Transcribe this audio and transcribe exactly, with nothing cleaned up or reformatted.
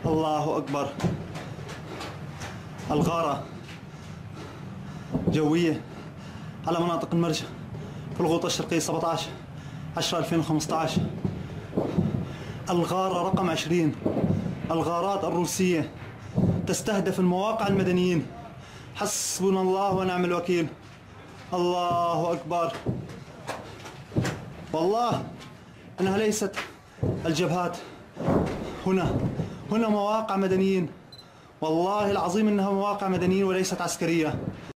الله أكبر. الغارة جوية على مناطق المرج في الغوطة الشرقية سبعة عشر عشرة ألفين وخمسة عشر. الغارة رقم عشرين. الغارات الروسية تستهدف المواقع المدنيين. حسبنا الله ونعم الوكيل. الله أكبر. والله أنها ليست الجبهات، هنا هنا مواقع مدنيين، والله العظيم أنها مواقع مدنيين وليست عسكرية.